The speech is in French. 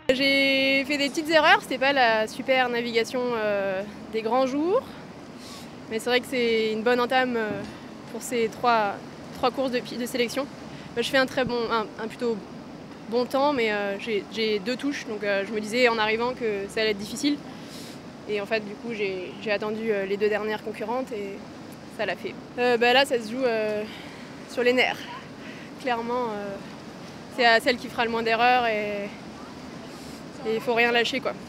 J'ai fait des petites erreurs, c'était pas la super navigation des grands jours, mais c'est vrai que c'est une bonne entame pour ces trois courses de sélection. Je fais un plutôt bon temps, mais j'ai 2 touches, donc je me disais en arrivant que ça allait être difficile. Et en fait, du coup, j'ai attendu les 2 dernières concurrentes et ça l'a fait. Là, ça se joue sur les nerfs. Clairement, c'est à celle qui fera le moins d'erreurs et il faut rien lâcher, quoi.